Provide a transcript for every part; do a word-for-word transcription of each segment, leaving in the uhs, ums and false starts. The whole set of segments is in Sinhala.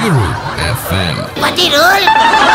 Biru F M. Wadirul.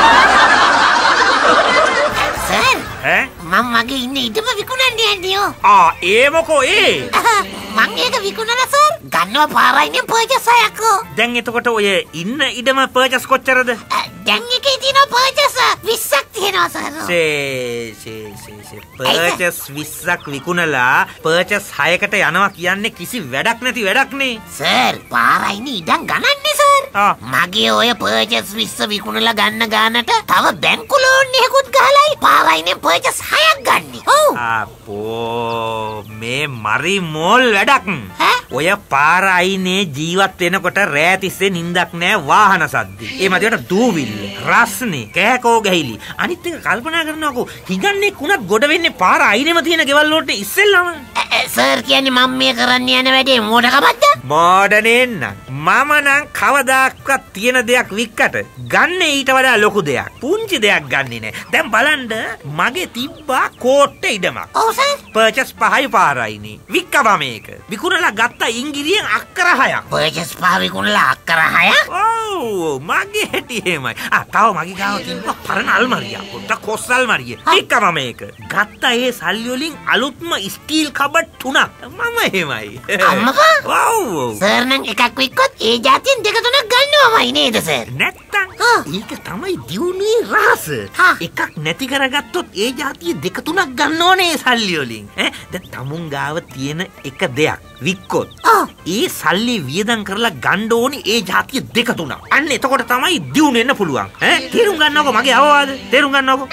Sir. ඈ මම මගේ ඉන්න ඉඩම විකුණන්න යන්නේ. ආ ඒ මොකෝ ඒ මං ඒක විකුණලා සර්. ගන්නවා පාරයිනේ පර්චස් හයක්. දැන් එතකොට ඔය ඉන්න ඉඩම පර්චස් කොච්චරද? දැන් එකේ තියෙන පර්චස් විස්සක් තියෙනවා සර්. සේ සේ සේ සේ පර්චස් විස්සක් විකුණලා පර්චස් හයකට යනවා කියන්නේ කිසි වැඩක් නැති වැඩක් නේ. සර් පාරයිනේ ඉඩම් ගණන්නේ සර්. ආ. මගේ ඔය පර්චස් විස්ස විකුණලා ගන්න ගානට තව බැංකු ලෝන් එකකුත් ගහලායි පාරයිනේ පර්චස් හයක් ගන්නේ. ඔව්. අපෝ මේ මරි මෝල් වැඩක්. ඈ? ඔය පාර අයිනේ ජීවත් වෙනකොට රෑ තිස්සේ නිින්දක් නෑ වාහන සද්දේ. ඒ මැදට දූවිල්ල, රස්නේ, කෑකෝ ගැහිලි. අනිත් එක කල්පනා කරනවාකෝ හිඟන්නේ කුණත් ගොඩ වෙන්නේ පාර අයිනේම තියෙන ගෙවල් වලට ඉස්සෙල්ලාම. සර් කියන්නේ මම මේ කරන්න යන වැඩේ මොඩකමක්ද? මොඩනේ නං. මම නම් කවදාක්වත් තියෙන දෙයක් වික්කට ගන්න ඊට වඩා ලොකු දෙයක්. පුංචි දෙයක් ගන්නෙ නෑ. දැන් බලන්න මගේ තිබ්බා කෝට්ටේ ඉඩමක්. ඔව් සර්. පර්චස් පහයි පාරයිනේ. වික්කවා මේක. විකුණලා ගත්තා ඉංගිරියෙන් අක්කර හයක්. පර්චස් පහ විකුණලා අක්කර හයක්? ඔව් මගේ හැටි එහෙමයි. ආ තව මගේ ගාව තිබ්බා පරණ අල්මාරියක්. පොඩ්ඩක් කොස් අල්මාරිය. වික්කවා මේක. ගත්තා ඒ සල්ලි වලින් අලුත්ම ස්ටීල් කබඩ් තුනක්. මම එහෙමයි. අම්මපා? ඔව්. සර් නම් එකක් වික්කොත් ඒ જાතියෙන් දෙක තුනක් ගන්නවමයි නේද සර්? නැත්තම් ආ. ඒක තමයි දියුණුවේ රහස. හා. එකක් නැති කරගත්තොත් ඒ જાතිය දෙක තුනක් ගන්න ඕනේ ඒ සල්ලි වලින්. ඈ දැන් තමුන් ගාව තියෙන එක දෙයක් වික්කොත් ආ. ඒ සල්ලි වියදම් කරලා ගන්න ඕනේ ඒ જાතිය දෙක තුනක්. අන්න එතකොට තමයි දියුණු වෙන්න පුළුවන්. ඈ තේරුම් ගන්නවකෝ මගේ අවවාද. තේරුම් ගන්නවකෝ.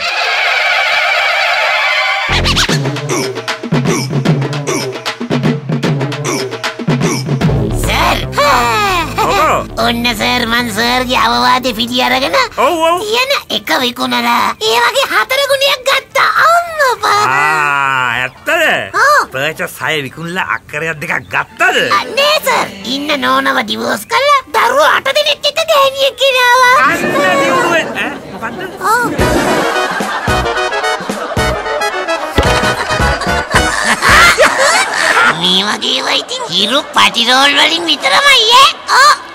ඔන්න සර් මන් සර්ගේ අවවාදෙ පිටි අරගෙන ඔව් ඔව්. තියෙන එක විකුණලා ඒ වගේ හතර ගුණයක් ගත්තා අම්මපා. ආ ඇත්තද? ඔව්. පර්චස් හය විකුණලා අක්කරයක් දෙකක් ගත්තද? අනේ සර් ඉන්න නෝනව ඩිවෝස් කරලා දරුවෝ අට දෙනෙක් එක්ක ගෑණියෙක් ගෙනාවා. අන්න දියුණුවේ ඈ මොකද්ද? ඔව්. මේ වගේ ඒවා ඉතින් හිරු පටිරෝල් වලින් විතරමයි ඈ. ඔව්.